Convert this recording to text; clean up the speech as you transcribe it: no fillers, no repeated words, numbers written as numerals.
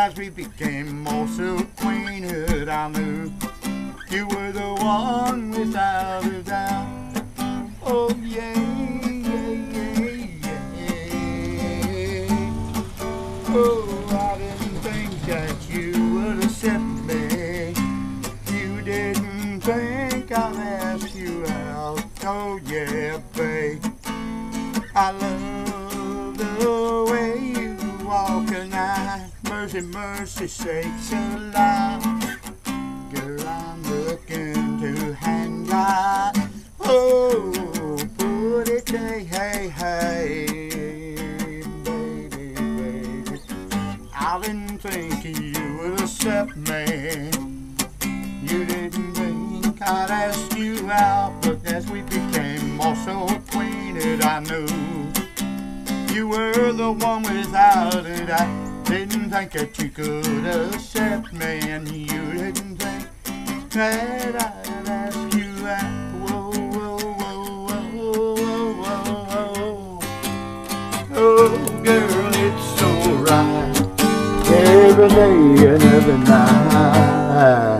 as we became more so acquainted, I knew you were the one without a doubt. Oh yeah, yeah, yeah, yeah. Oh, I didn't think that you would accept me. You didn't think I'd ask you out. Oh yeah, babe, I love the way you walk and I, mercy, mercy sakes alive. Girl, I'm looking to hang glide. Oh, put it, hey, hey, baby, baby. I didn't think you would accept me. You didn't think I'd ask you out, but as we became more so acquainted, I knew you were the one without it. I didn't think that you could accept me, and you didn't think that I'd ask you out. Whoa, whoa, whoa, whoa, whoa, whoa, whoa. Oh, girl, it's so right every day and every night.